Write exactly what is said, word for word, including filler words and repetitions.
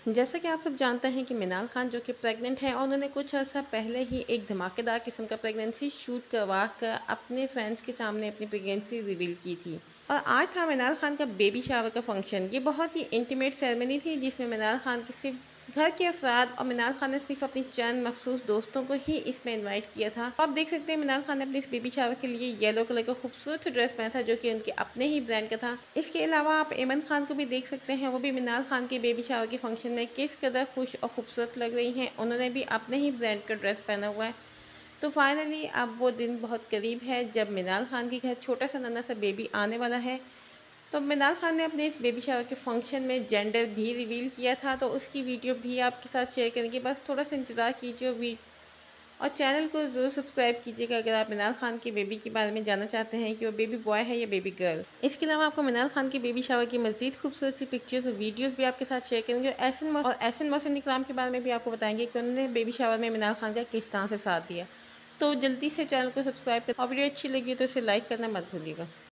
जैसा कि आप सब जानते हैं कि मिनाल खान जो कि प्रेग्नेंट हैं और उन्होंने कुछ अर्सा पहले ही एक धमाकेदार किस्म का प्रेगनेंसी शूट करवा कर अपने फैंस के सामने अपनी प्रेगनेंसी रिवील की थी। और आज था मिनाल खान का बेबी शावर का फंक्शन। ये बहुत ही इंटीमेट सेरेमनी थी जिसमें मिनाल खान के सिर्फ घर के अफराद और मिनाल खान ने सिर्फ अपनी चंद मखसूस दोस्तों को ही इसमें इनवाइट किया था। तो आप देख सकते हैं मिनाल खान ने अपने इस बेबी शावर के लिए येलो कलर का खूबसूरत ड्रेस पहना था जो कि उनके अपने ही ब्रांड का था। इसके अलावा आप एमन खान को भी देख सकते हैं, वो भी मिनाल खान के बेबी शावर के फंक्शन में किस कदर खुश और खूबसूरत लग रही हैं। उन्होंने भी अपने ही ब्रांड का ड्रेस पहना हुआ है। तो फाइनली अब वो दिन बहुत करीब है जब मिनाल खान के घर छोटा सा नन्हा सा बेबी आने वाला है। तो मिनाल खान ने अपने इस बेबी शावर के फंक्शन में जेंडर भी रिवील किया था, तो उसकी वीडियो भी आपके साथ शेयर करेंगे। बस थोड़ा सा इंतज़ार कीजिए वी और चैनल को ज़रूर सब्सक्राइब कीजिएगा अगर आप मिनाल खान के बेबी के बारे में जानना चाहते हैं कि वो बेबी बॉय है या बेबी गर्ल। इसके अलावा आपको मिनाल खान के बेबी शावर की मज़ीद खूबसूरत सी पिक्चर्स और वीडियोस भी आपके साथ शेयर करेंगे और एहसन और एहसन मोहसिन इकराम के बारे में भी आपको बताएंगे कि उन्होंने बेबी शावर में मिनाल खान का किस तरह से साथ दिया। तो जल्दी से चैनल को सब्सक्राइब करें और वीडियो अच्छी लगी तो इसे लाइक करना मत भूलिएगा।